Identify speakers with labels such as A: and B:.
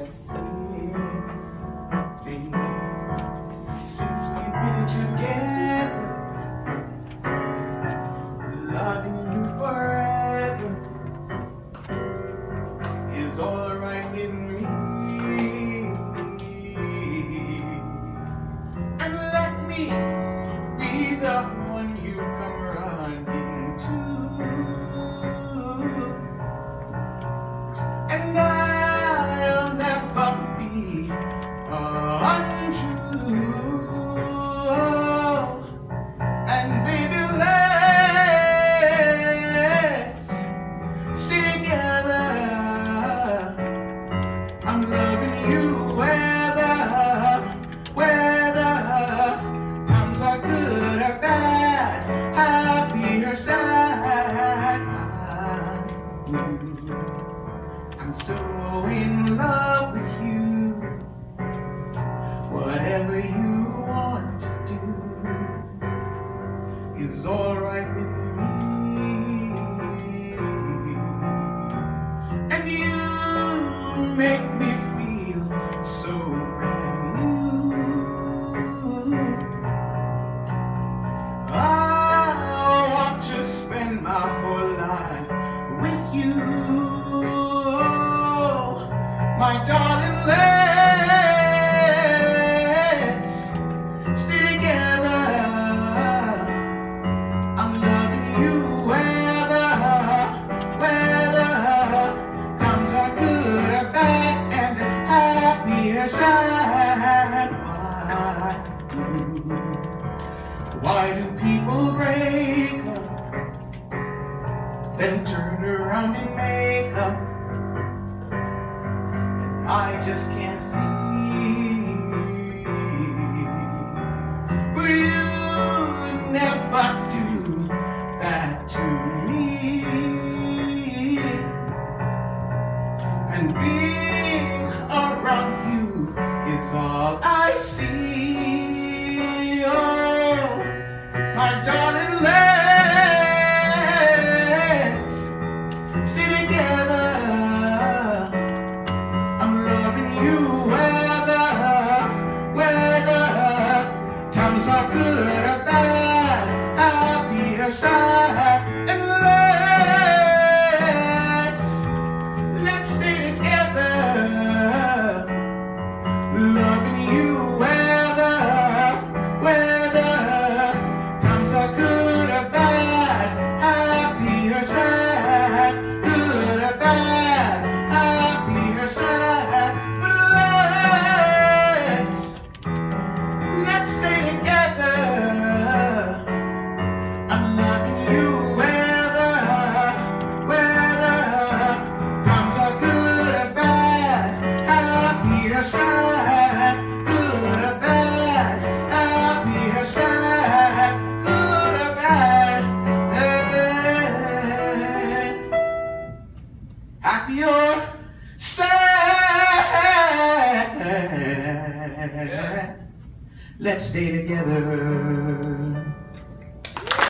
A: since we've been together, loving you forever is alright with me. And let me be the one you come running to. And I'll never be untrue. And baby, let's stay together. I'm loving you whether times are good or bad, happy or sad. I'm so in love with you. Whatever you want to do is alright with me. And you make me feel so brand new. I want to spend my whole life with you, my darling. Let's stay together. I'm loving you whether times are good or bad, and happy or sad. Why do people break up, then turn around and make up? I just can't see. But you never do that to me. And being around you is all I see. Oh, my darling, let's stay together. Times are good or bad, happy or sad. And let's stay together. Loving you whether times are good or bad, happy or sad. Good or bad, happy or sad. But let's stay together. I'm loving you whether times are good or bad, happy or sad. Good or bad, happy or sad. Good or bad, happy or sad. Let's stay together.